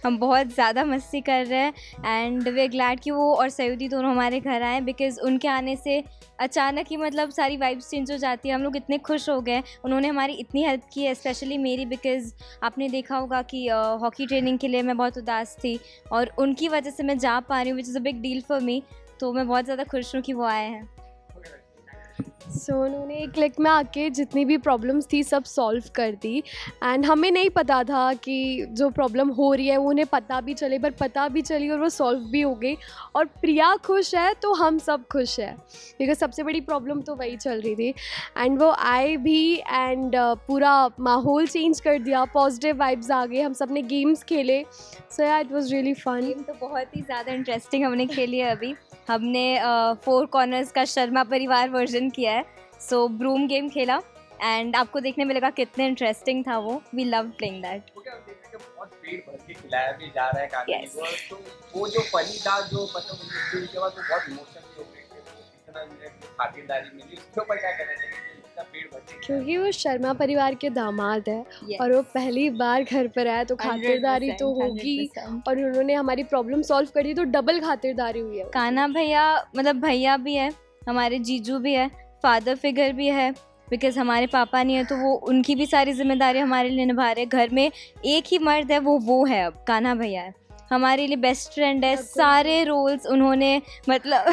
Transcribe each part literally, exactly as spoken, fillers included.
हम बहुत ज़्यादा मस्ती कर रहे हैं एंड वे ग्लैड कि वो और सयूदी दोनों हमारे घर आए, बिकॉज़ उनके आने से अचानक ही मतलब सारी वाइब्स चेंज हो जाती है। हम लोग इतने खुश हो गए, उन्होंने हमारी इतनी हेल्प की है, स्पेशली मेरी, बिकॉज़ आपने देखा होगा कि हॉकी ट्रेनिंग के लिए मैं बहुत उदास थी और उनकी वजह से मैं जा पा रही हूँ, which is a big deal for me. तो मैं बहुत ज़्यादा खुश हूँ कि वो आए हैं। सो so, उन्होंने एक क्लिक में आके जितनी भी प्रॉब्लम्स थी सब सॉल्व कर दी एंड हमें नहीं पता था कि जो प्रॉब्लम हो रही है वो उन्हें पता भी चले, पर पता भी चली और वो सॉल्व भी हो गई। और प्रिया खुश है तो हम सब खुश हैं, बिकॉज सबसे बड़ी प्रॉब्लम तो वही चल रही थी एंड वो आए भी एंड uh, पूरा माहौल चेंज कर दिया, पॉजिटिव वाइब्स आ गए, हम सब ने गेम्स खेले। So yeah it was really fun. Game तो बहुत ही ज़्यादा इंटरेस्टिंग हमने खेली है। अभी हमने फोर कॉर्नर्स का शर्मा परिवार वर्जन किया है, सो ब्रूम गेम खेला एंड आपको देखने में लगा कितने इंटरेस्टिंग था वो। We love playing that. बहुत पेट भर के खिलाया भी जा रहा है खाने Yes. को, तो वो जो पली था जो मतलब उनके के बाद तो बहुत इमोशनल हो गए थे, तो इतना जो खातिरदारी मिली उसके ऊपर क्या कहना चाहिए कि इतना पेट भर के, क्योंकि वो शर्मा परिवार के दामाद है Yes. और वो पहली बार घर पर आया तो खातिरदारी तो होगी हंड्रेड परसेंट। और उन्होंने हमारी प्रॉब्लम सॉल्व कर दी तो डबल खातिरदारी हुई है। कान्हा भैया मतलब भैया भी है, हमारे जीजू भी है, फादर फिगर भी है, बिकॉज़ हमारे पापा नहीं है तो वो उनकी भी सारी जिम्मेदारी हमारे लिए निभा रहे हैं। घर में एक ही मर्द है, वो वो है, अब कान्हा भैया है, हमारे लिए बेस्ट फ्रेंड है। सारे रोल्स उन्होंने मतलब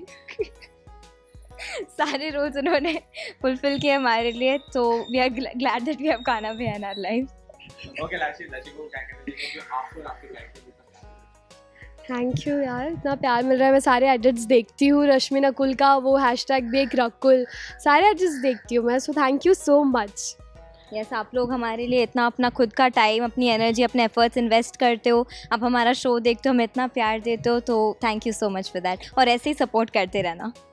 सारे रोल्स उन्होंने फुलफिल किए हमारे लिए, तो we are glad that we have Kanha भैया इन आवर लाइफ। ओके लाशी लाशी को क्या कहना चाहिए जो आपको और आपके लाइफ में थैंक यू यार, इतना प्यार मिल रहा है। मैं सारे एडिट्स देखती हूँ, रश्मि नकुल का वो हैशटैग भी एक रकुल, सारे एडिट्स देखती हूँ मैं। So thank you so much. Yes, आप लोग हमारे लिए इतना अपना खुद का टाइम, अपनी एनर्जी, अपने एफर्ट्स इन्वेस्ट करते हो, आप हमारा शो देखते हो, हमें इतना प्यार देते हो, तो thank you so much for that. और ऐसे ही सपोर्ट करते रहना।